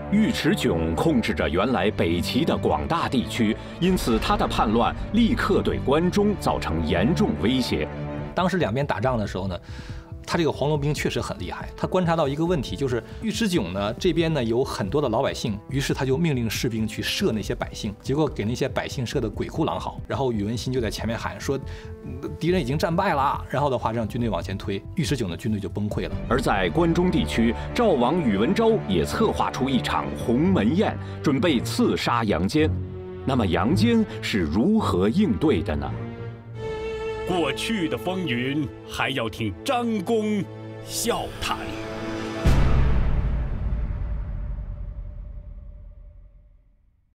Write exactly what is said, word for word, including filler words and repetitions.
尉迟迥控制着原来北齐的广大地区，因此他的叛乱立刻对关中造成严重威胁。 当时两边打仗的时候呢，他这个黄龙兵确实很厉害。他观察到一个问题，就是尉迟迥呢这边呢有很多的老百姓，于是他就命令士兵去射那些百姓，结果给那些百姓射得鬼哭狼嚎。然后宇文新就在前面喊说，敌人已经战败了。然后的话让军队往前推，尉迟迥的军队就崩溃了。 而在关中地区，赵王宇文昭也策划出一场鸿门宴，准备刺杀杨坚。那么杨坚是如何应对的呢？ 过去的风云还要听张公笑谈。